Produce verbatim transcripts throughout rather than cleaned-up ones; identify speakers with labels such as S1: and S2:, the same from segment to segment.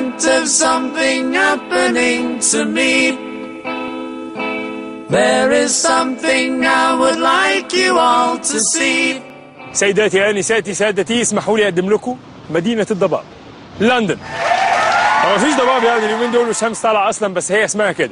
S1: hint of something happening to me. There is something I would like you all to see.
S2: سيداتي آنساتي سادتي، اسمحوا لي أقدم لكم مدينة الضباب، لندن. هو مفيش ضباب يعني اليومين دول والشمس طالعة أصلا، بس هي اسمها كده.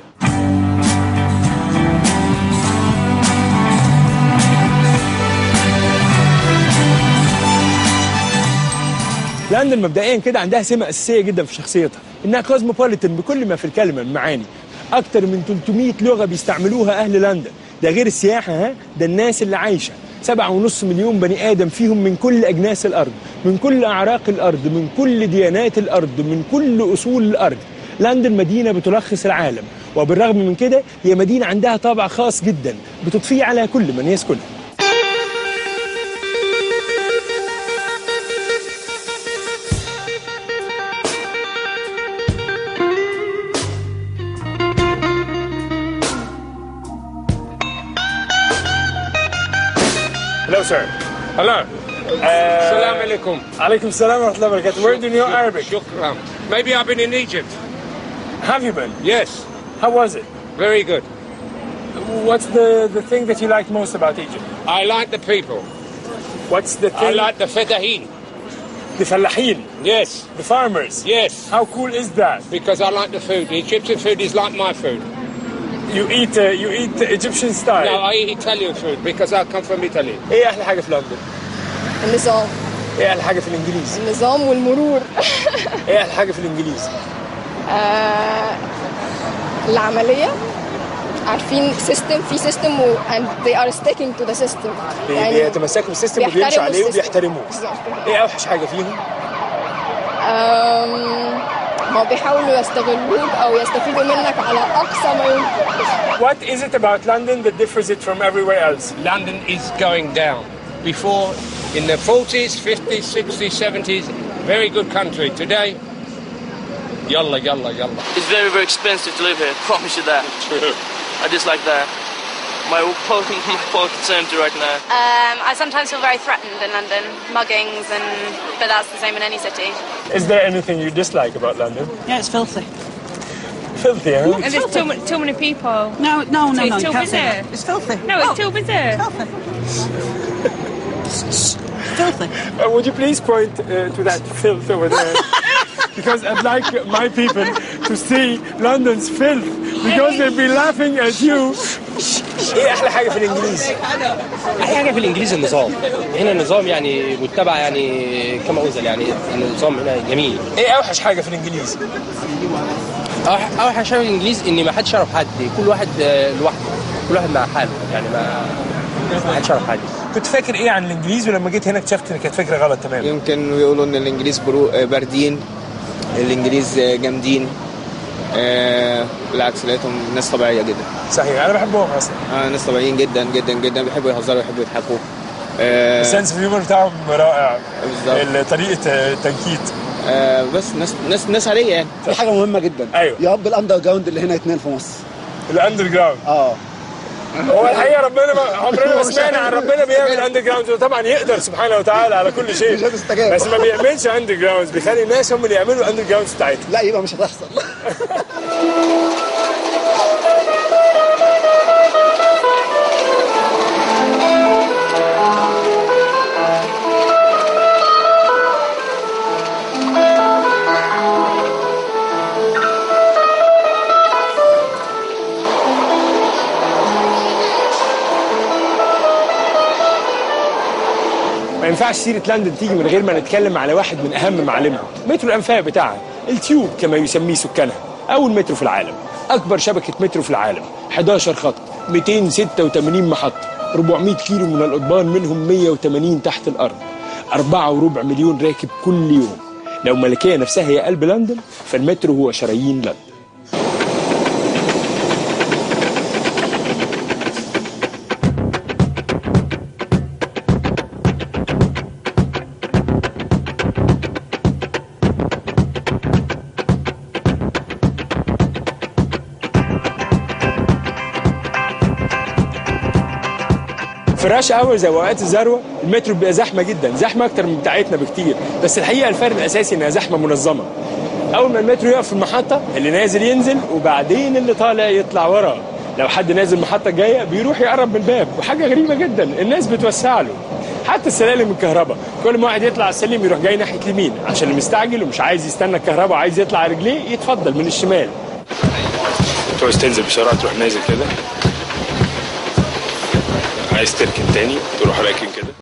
S2: لندن مبدئيا كده عندها سمة أساسية جدا في شخصيتها، إنها كوزموبوليتن بكل ما في الكلمة من معاني. أكتر من ثلاثمائة لغة بيستعملوها أهل لندن، ده غير السياحة، ها ده الناس اللي عايشة. سبعة ونص مليون بني آدم فيهم من كل أجناس الأرض، من كل أعراق الأرض، من كل ديانات الأرض، من كل أصول الأرض. لندن مدينة بتلخص العالم، وبالرغم من كده هي مدينة عندها طابع خاص جدا بتضفيه على كل من يسكنها. Hello, sir.
S3: Hello.
S2: Uh,
S3: Assalamu alaikum.
S2: Alaikum salam wa rahmatullahi wa barakatuh. Where do you know Arabic?
S3: Shukran. Maybe I've been in Egypt.
S2: Have you been?
S3: Yes.
S2: How was it?
S3: Very good.
S2: What's the, the thing that you liked most about Egypt?
S3: I like the people.
S2: What's the thing?
S3: I like the fedahin.
S2: The fallahin.
S3: Yes.
S2: The farmers.
S3: Yes.
S2: How cool is that?
S3: Because I like the food. The Egyptian food is like my food.
S2: You eat uh, you eat Egyptian style.
S3: No, I eat Italian food because I come from Italy.
S2: ايه احلى حاجة في لندن؟
S4: النظام.
S2: ايه احلى حاجة في الانجليز؟
S4: النظام والمرور.
S2: ايه احلى حاجة في الانجليز؟
S4: آه العملية، عارفين سيستم في سيستم و and they are sticking to the system.
S2: يعني بيتمسكوا بالسيستم وبيمشوا عليه وبيحترموه. ايه اوحش حاجة فيهم؟
S4: أم... ما بيحاولوا يستغلوك أو يستفيدوا منك على أقصى ما يمكن.
S2: What is it about London that differs it from everywhere else?
S3: London is going down. Before, in the forties, fifties, sixties, seventies, very good country. Today, yalla, yalla, yalla.
S5: It's very, very expensive to live here. I promise you that.
S3: True.
S5: I just like that. My pocket, my pocket's empty right now.
S6: Um, I sometimes feel very threatened in London, muggings, and but that's the same in any city.
S2: Is there anything you dislike about London?
S7: Yeah, it's filthy.
S2: Filthy, huh?
S8: And there's too, too many people.
S7: No, no, no,
S8: It's
S7: no.
S8: too
S7: You can't say
S8: busy.
S7: that. It's filthy.
S8: No, it's
S7: Oh,
S8: too busy.
S7: It's filthy. It's filthy.
S2: Uh, would you please point uh, to that filth over there? Because I'd like my people to see London's filth, because they'll be laughing at you. ايه احلى حاجه في الانجليز؟
S9: احلى حاجه في الانجليز النظام. هنا النظام يعني متبع يعني كما انزل، يعني النظام هنا جميل.
S2: ايه اوحش حاجه في الانجليز؟
S9: اوحش حاجه في الانجليز ان ما حدش يعرف حد، كل واحد لوحده، كل واحد مع حاله، يعني ما ما حدش يعرف حد.
S2: كنت فاكر ايه عن الانجليز ولما جيت هنا اكتشفت ان كانت فكره غلط تماما؟
S10: يمكن يقولوا ان الانجليز باردين، الانجليز جامدين. آه بالعكس لقيتهم ناس طبيعيه جدا.
S2: صحيح، انا بحبهم اصلا.
S10: اه ناس طبيعيين جدا جدا جدا، بيحبوا يهزروا ويحبوا يضحكوا. آه
S2: السنس اوف هيومر بتاعهم رائع.
S10: بالظبط.
S2: طريقه التنكيت.
S10: آه بس ناس ناس ناس عاديه يعني.
S11: في حاجه مهمه جدا.
S2: ايوه.
S11: يا رب الاندر جراوند اللي هنا يتنقل في مصر.
S2: الاندر جراوند.
S11: اه
S2: هو الحقيقه ربنا ما عمرنا ما سمعنا عن ربنا بيعمل اندر جراوند، وطبعا يقدر سبحانه وتعالى على كل شيء، بس ما بيعملش اندر جراوند، بيخلي الناس هم اللي يعملوا الاندر جراوند بتاعتهم.
S11: لا يبقى مش هتحصل.
S2: ما ينفعش سيرة لندن تيجي من غير ما نتكلم على واحد من أهم معالمها، مترو الأنفاق بتاعها، التيوب كما يسميه سكانها، أول مترو في العالم، أكبر شبكة مترو في العالم، حداشر خط، مئتين وستة وثمانين محطة، أربعمائة كيلو من القضبان منهم مئة وثمانين تحت الأرض، أربعة وربع مليون راكب كل يوم. لو الملكية نفسها هي قلب لندن، فالمترو هو شرايين لندن. في راش اورز او اوقات الذروه المترو بيبقى زحمه جدا، زحمه اكتر من بتاعتنا بكتير، بس الحقيقه الفرق الاساسي انها زحمه منظمه. اول ما المترو يقف في المحطه اللي نازل ينزل وبعدين اللي طالع يطلع وراه. لو حد نازل المحطه الجايه بيروح يقرب من الباب، وحاجه غريبه جدا الناس بتوسع له. حتى السلالم الكهرباء كل ما واحد يطلع على السلم يروح جاي ناحيه اليمين، عشان اللي مستعجل ومش عايز يستنى الكهرباء وعايز يطلع على رجليه يتفضل من الشمال.
S12: عايز تنزل بسرعه تروح نازل كده، عايز تركن تاني تروح راكن كده.